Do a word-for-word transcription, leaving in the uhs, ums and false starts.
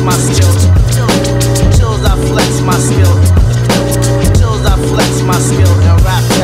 my skills. Chills, I flex my skill. Chills, I flex my skill and rap.